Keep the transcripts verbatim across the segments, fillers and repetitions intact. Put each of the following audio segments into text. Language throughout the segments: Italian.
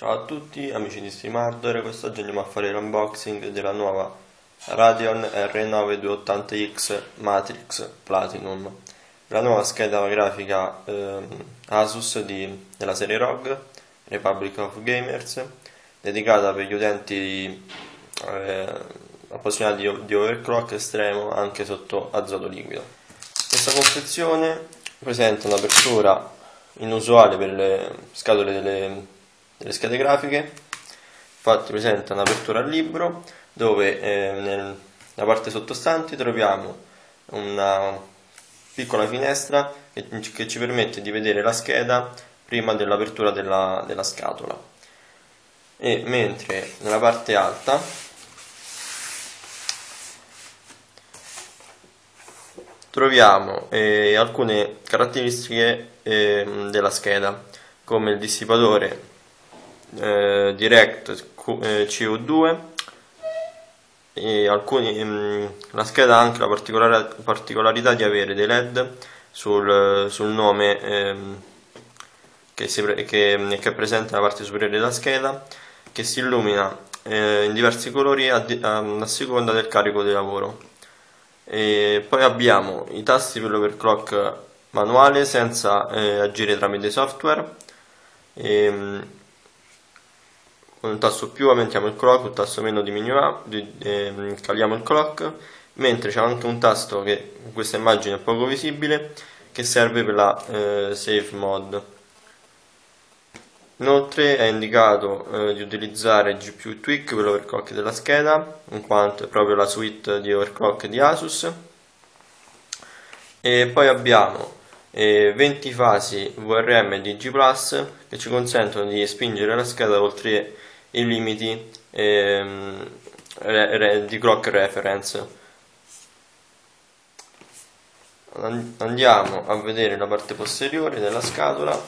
Ciao a tutti amici di Stream Hardware, quest'oggi andiamo a fare l'unboxing della nuova Radeon R nove duecentottanta X Matrix Platinum, la nuova scheda grafica ehm, Asus di, della serie R O G, Republic of Gamers, dedicata per gli utenti eh, appassionati di, di overclock estremo anche sotto azoto liquido. Questa confezione presenta un'apertura inusuale per le scatole delle delle schede grafiche. Infatti presenta un'apertura al libro dove eh, nella parte sottostante troviamo una piccola finestra che, che ci permette di vedere la scheda prima dell'apertura della, della scatola, e mentre nella parte alta troviamo eh, alcune caratteristiche eh, della scheda, come il dissipatore Eh, Direct C O due e alcuni, mh, la scheda ha anche la particolare, particolarità di avere dei led sul, sul nome ehm, che, si, che, che è presente nella parte superiore della scheda, che si illumina eh, in diversi colori a, a, a seconda del carico di lavoro. E poi abbiamo i tasti per l'overclock manuale senza eh, agire tramite software. E, con un tasto più aumentiamo il clock, un tasto meno diminuiamo, eh, caliamo il clock, mentre c'è anche un tasto che in questa immagine è poco visibile, che serve per la eh, Safe Mode. Inoltre è indicato eh, di utilizzare G P U Tweak per l'overclock della scheda, in quanto è proprio la suite di overclock di Asus. E poi abbiamo eh, venti fasi V R M D G plus che ci consentono di spingere la scheda oltre i limiti ehm, re, re, di clock reference. Andiamo a vedere la parte posteriore della scatola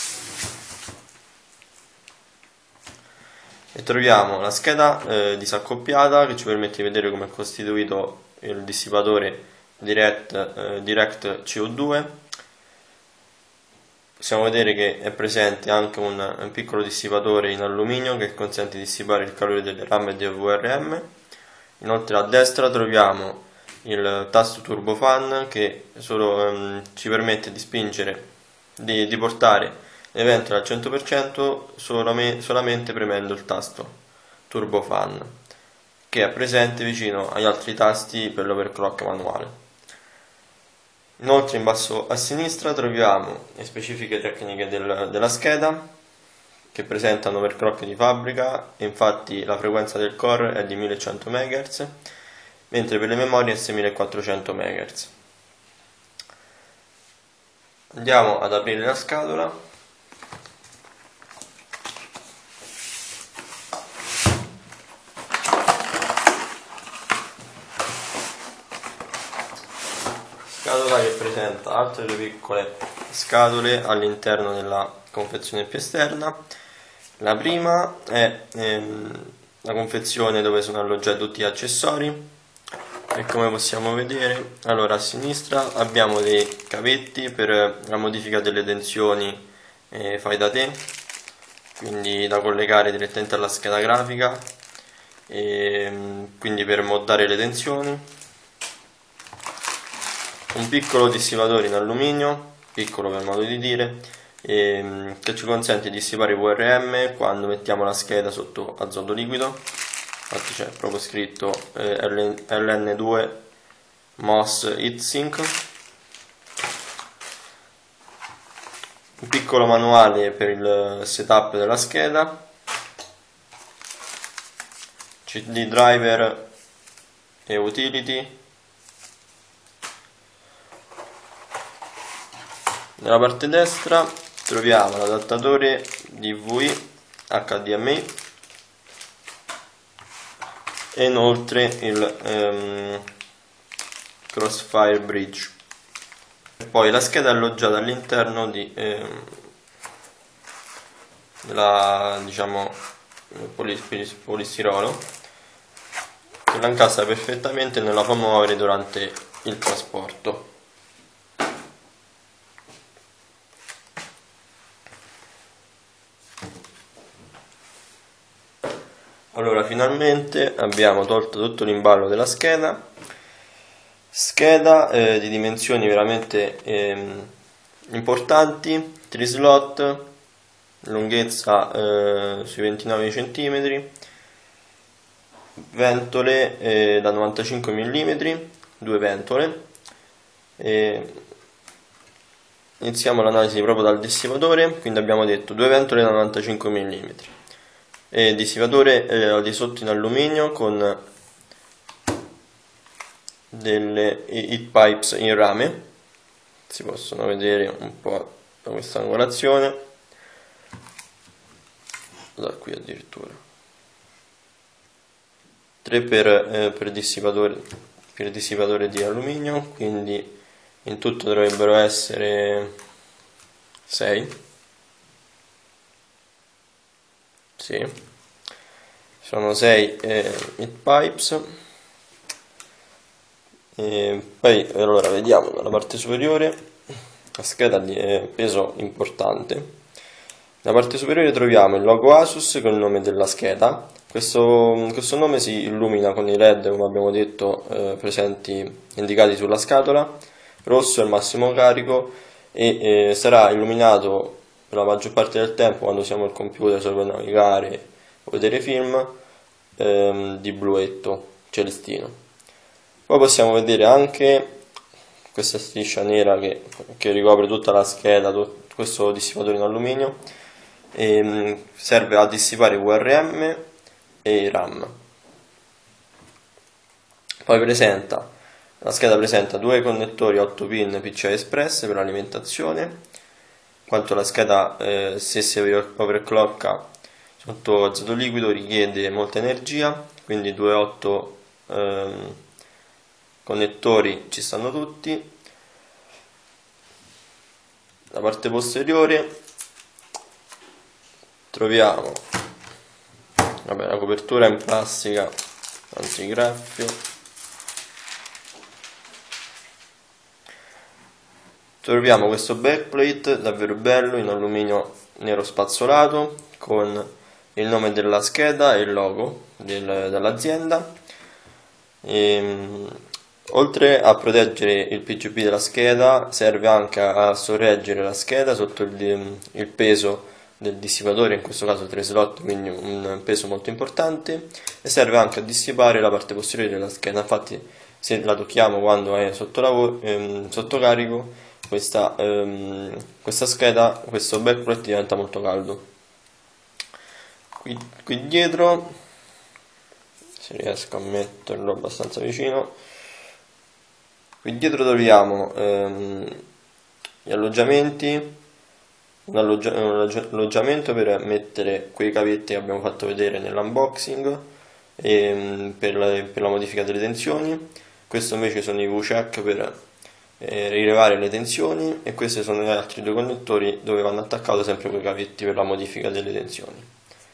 e troviamo la scheda eh, disaccoppiata, che ci permette di vedere come è costituito il dissipatore Direct, eh, Direct C O due. Possiamo vedere che è presente anche un, un piccolo dissipatore in alluminio che consente di dissipare il calore delle RAM e del V R M. Inoltre a destra troviamo il tasto Turbo Fan, che solo, um, ci permette di spingere, di, di portare le ventole al cento per cento solamente, solamente premendo il tasto Turbo Fan, che è presente vicino agli altri tasti per l'overclock manuale. Inoltre in basso a sinistra troviamo le specifiche tecniche del, della scheda, che presentano overclock di fabbrica, e infatti la frequenza del core è di millecento megahertz, mentre per le memorie è seimilaquattrocento megahertz. Andiamo ad aprire la scatola. Scatola che presenta altre due piccole scatole all'interno della confezione più esterna. La prima è ehm, la confezione dove sono alloggiati tutti gli accessori, e come possiamo vedere, allora a sinistra abbiamo dei cavetti per la modifica delle tensioni eh, fai da te, quindi da collegare direttamente alla scheda grafica, e quindi per moddare le tensioni. Un piccolo dissipatore in alluminio, piccolo per modo di dire, ehm, che ci consente di dissipare V R M quando mettiamo la scheda sotto azoto liquido. Infatti c'è proprio scritto eh, L N due M O S Heatsink. Un piccolo manuale per il setup della scheda, C D driver e utility. Nella parte destra troviamo l'adattatore D V I H D M I e inoltre il um, Crossfire Bridge. E poi la scheda è alloggiata all'interno di ehm, della, diciamo, polistirolo, che la incassa perfettamente e non la fa muovere durante il trasporto. Allora, finalmente abbiamo tolto tutto l'imballo della scheda, scheda eh, di dimensioni veramente ehm, importanti, tre slot, lunghezza eh, sui ventinove centimetri, ventole eh, da novantacinque millimetri, due ventole. E iniziamo l'analisi proprio dal dissipatore, quindi abbiamo detto due ventole da novantacinque millimetri, e dissipatore eh, al di sotto in alluminio con delle heat pipes in rame, si possono vedere un po' da questa angolazione, da qui addirittura tre per, eh, per, dissipatore, per dissipatore di alluminio, quindi in tutto dovrebbero essere sei. Sì, sono sei eh, heat pipes. E poi allora vediamo dalla parte superiore la scheda di eh, peso importante. Nella parte superiore troviamo il logo Asus con il nome della scheda. Questo, questo nome si illumina con i led, come abbiamo detto, eh, presenti indicati sulla scatola. Rosso è il massimo carico e eh, sarà illuminato per la maggior parte del tempo quando siamo al computer solo per navigare o vedere film, ehm, di bluetto celestino. Poi possiamo vedere anche questa striscia nera che, che ricopre tutta la scheda, tutto questo dissipatore in alluminio, e serve a dissipare V R M e RAM. Poi presenta, la scheda presenta due connettori otto pin P C I Express per l'alimentazione. Quanto la scheda eh, se si overclocka sotto azoto liquido richiede molta energia, quindi due otto ehm, connettori ci stanno tutti. La parte posteriore troviamo vabbè, la copertura in plastica antigraffio, troviamo questo backplate davvero bello in alluminio nero spazzolato con il nome della scheda e il logo del, dell'azienda. Oltre a proteggere il P C B della scheda, serve anche a sorreggere la scheda sotto il, il peso del dissipatore, in questo caso tre slot, quindi un peso molto importante, e serve anche a dissipare la parte posteriore della scheda. Infatti se la tocchiamo quando è sotto, lavoro, ehm, sotto carico, questa, ehm, questa scheda, questo backplate diventa molto caldo. Qui, qui dietro, se riesco a metterlo abbastanza vicino, qui dietro troviamo ehm, gli alloggiamenti, un, alloggia un alloggiamento per mettere quei cavetti che abbiamo fatto vedere nell'unboxing ehm, per, la, per la modifica delle tensioni. Questo invece sono i V-check per eh, rilevare le tensioni, e questi sono gli altri due connettori dove vanno attaccati sempre quei cavetti per la modifica delle tensioni.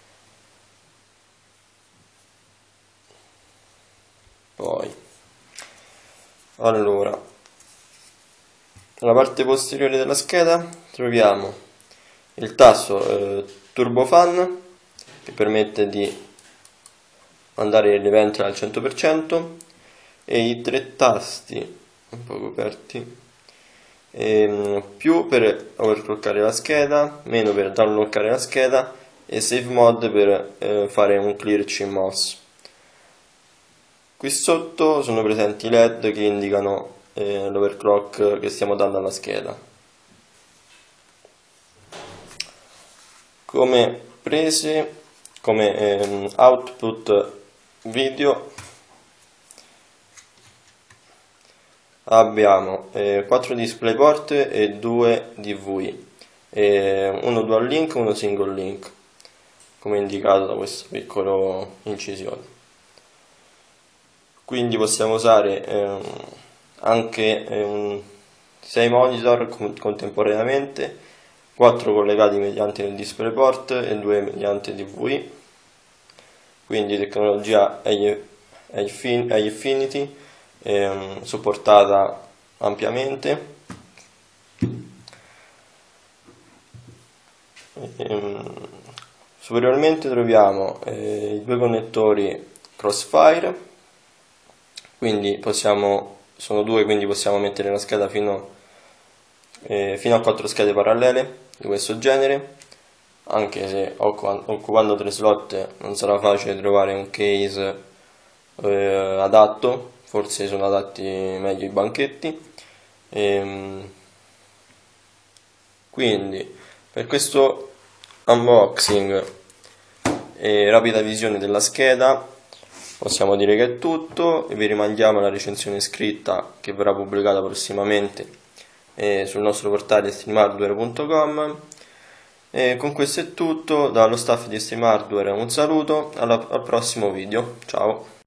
Poi allora, nella parte posteriore della scheda troviamo il tasto eh, turbofan, che permette di mandare le ventole al cento per cento, e i tre tasti un po' coperti, ehm, più per overclockare la scheda, meno per downlockare la scheda, e save mode per eh, fare un clear C M O S. Qui sotto sono presenti i led che indicano eh, l'overclock che stiamo dando alla scheda. Come prese, come ehm, output video abbiamo eh, quattro DisplayPort e due D V I, eh, uno dual link e uno single link, come indicato da questo piccolo incisione. Quindi possiamo usare ehm, anche ehm, sei monitor contemporaneamente, quattro collegati mediante il DisplayPort e due mediante D V I, quindi tecnologia Infinity ehm, supportata ampiamente. Ehm, Superiormente troviamo eh, i due connettori Crossfire, quindi possiamo, sono due, quindi possiamo mettere la scheda fino, eh, fino a quattro schede parallele di questo genere, anche se occupando tre slot non sarà facile trovare un case eh, adatto, forse sono adatti meglio i banchetti. Ehm, quindi per questo unboxing e rapida visione della scheda possiamo dire che è tutto, e vi rimandiamo la recensione scritta che verrà pubblicata prossimamente eh, sul nostro portale stream hardware punto com. E con questo è tutto, dallo staff di Stream Hardware un saluto, alla, al prossimo video, ciao!